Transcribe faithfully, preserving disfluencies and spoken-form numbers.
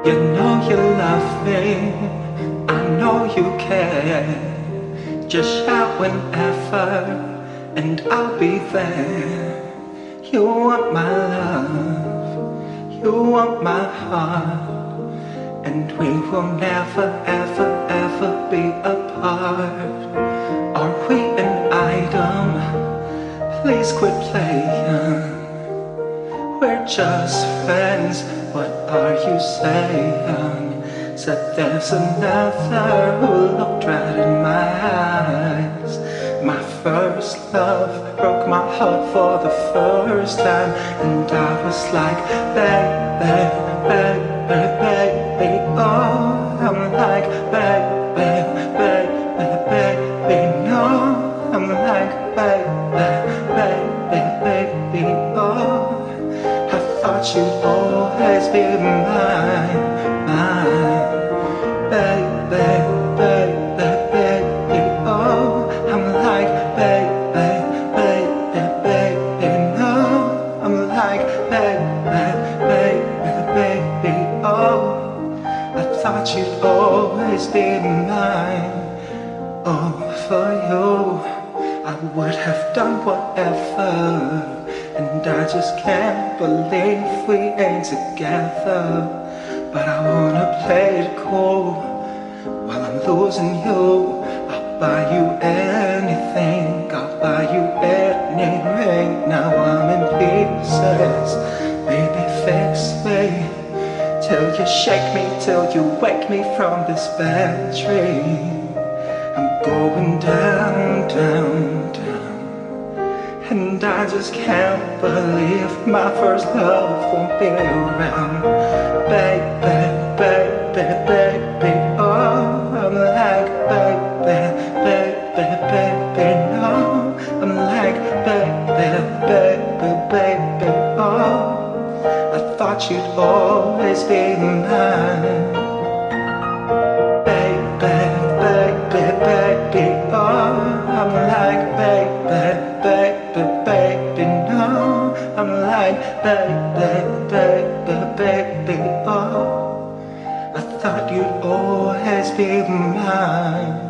You know you love me, I know you care. Just shout whenever, and I'll be there. You want my love, you want my heart, and we will never, ever, ever be apart. Are we an item? Please quit playing. We're just friends, what are you saying? Said there's another who looked right in my eyes. My first love broke my heart for the first time, and I was like, baby, baby, baby, oh. I'm like, baby, baby, baby, no. I'm like, baby, baby, baby, oh. I thought you'd always be mine, mine. Baby, baby, baby, oh. I'm like, baby, baby, baby, no. I'm like, baby, baby, baby, oh. I thought you'd always be mine. Oh, for you I would have done whatever, and I just can't believe we ain't together. But I wanna play it cool while I'm losing you. I'll buy you anything, I'll buy you any ring. Now I'm in pieces, baby fix me. Till you shake me, till you wake me from this bad dream. I'm going down, down, down, and I just can't believe my first love won't be around. Baby, baby, baby, oh. I'm like, baby, baby, baby, no. I'm like, baby, baby, baby, oh. I thought you'd always be mine. Baby, baby, baby, oh. I'm like, baby, baby, baby, no. I'm like, baby, baby, baby, oh. I thought you'd always be mine.